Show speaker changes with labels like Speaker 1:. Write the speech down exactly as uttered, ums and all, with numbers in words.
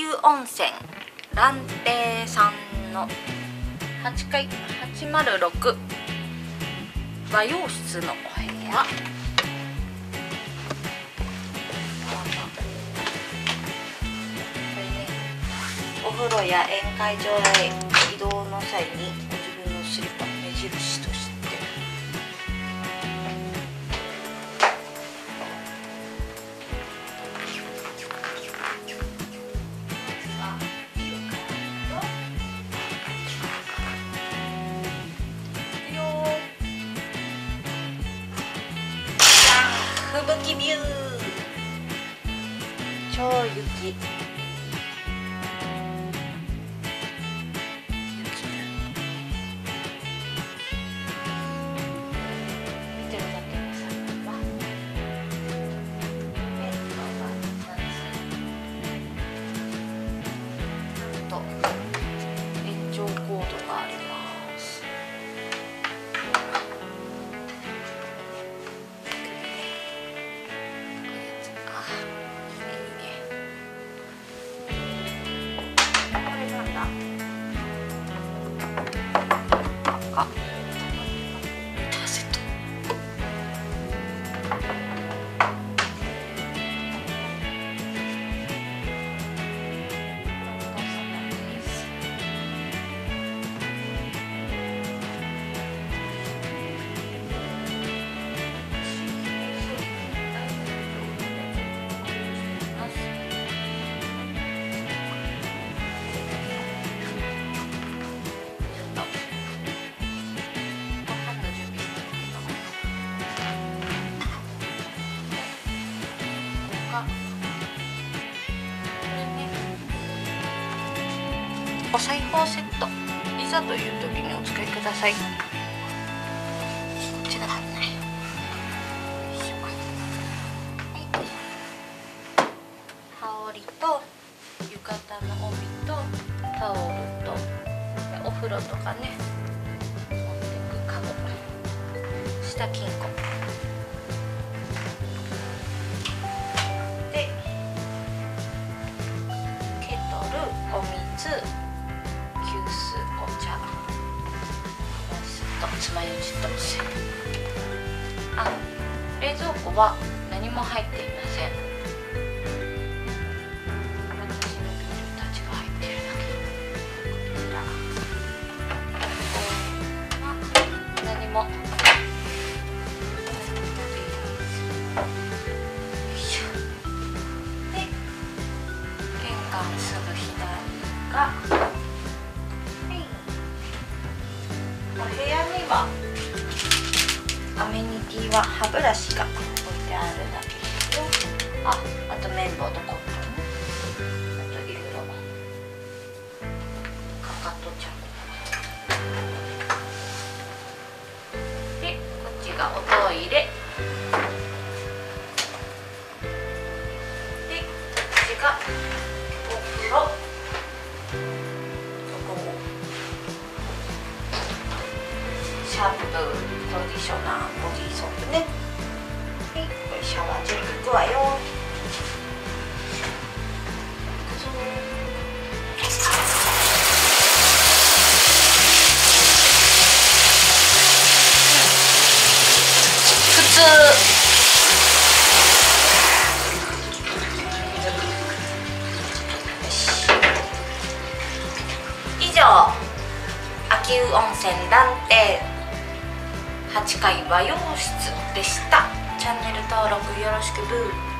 Speaker 1: 湯温泉蘭亭さんのはちかいはちまるろく和洋室のお部屋。お風呂や宴会場へ移動の際にご自分のスリッパの目印として吹雪ビュー超雪。あ、レターセット。お裁縫セット、いざという時にお使いください。こちらだね。羽織と浴衣の帯とタオルとお風呂とかね持ってくカゴ、下金庫でケトル、お水、お茶、つまようじとせん。あ、冷蔵庫は何も入っていません。私のビールたちが入っているだけ。こちらは何も。よいしょ。で、玄関すぐ左がアメニティは歯ブラシが置いてあるだけですよ。あ、あと綿棒とコットンね。あといろいろかかとちゃんで、こっちがおトイレで、こっちがお風呂。シャンプー、コンディショナー、ボディーソープね。はい、これシャワージェルいくわよ。普通。以上、秋保温泉蘭亭はちかい和洋室でした。チャンネル登録よろしくブー。